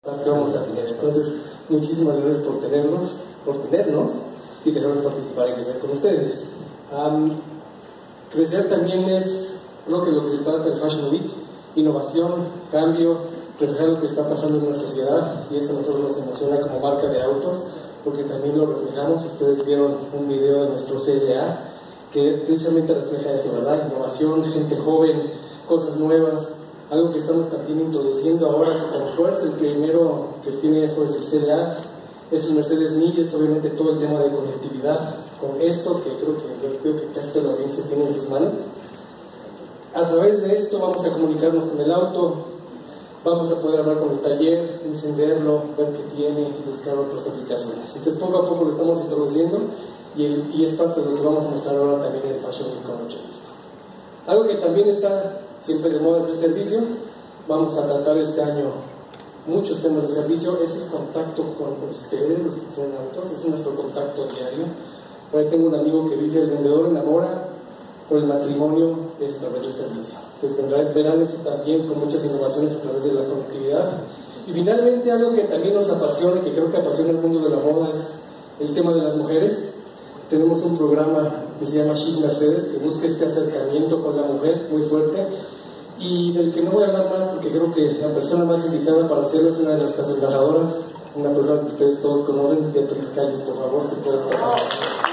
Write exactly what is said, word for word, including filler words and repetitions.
que vamos a tener. Entonces, muchísimas gracias por tenernos, por tenernos y dejarnos participar y crecer con ustedes. Um, crecer también es, creo que lo que se trata del Fashion Week, innovación, cambio, reflejar lo que está pasando en nuestra sociedad, y eso a nosotros nos emociona como marca de autos, porque también lo reflejamos. Ustedes vieron un video de nuestro C L A que precisamente refleja eso, ¿verdad? Innovación, gente joven, cosas nuevas. Algo que estamos también introduciendo ahora con fuerza, el primero que tiene eso es el C L A, es el Mercedes M I, es obviamente todo el tema de conectividad. Con esto, que creo que creo que casi toda la audiencia tiene en sus manos, a través de esto vamos a comunicarnos con el auto, vamos a poder hablar con el taller, encenderlo, ver qué tiene y buscar otras aplicaciones. Entonces poco a poco lo estamos introduciendo y, el, y es parte de lo que vamos a mostrar ahora también en el Fashion Week con mucho gusto. Algo que también está siempre de moda es el servicio. Vamos a tratar este año muchos temas de servicio. Es el contacto con ustedes, los que tienen autos, es nuestro contacto diario. Por ahí tengo un amigo que dice: el vendedor enamora, por el matrimonio es a través del servicio. Entonces tendrán, verán eso también con muchas innovaciones a través de la conectividad. Y finalmente, algo que también nos apasiona, que creo que apasiona el mundo de la moda, es el tema de las mujeres. Tenemos un programa que se llama She's Mercedes, que busca este acercamiento con la mujer muy fuerte, y del que no voy a hablar más porque creo que la persona más indicada para hacerlo es una de nuestras embajadoras, una persona que ustedes todos conocen, Beatriz Calles. Por favor, si puedes pasar.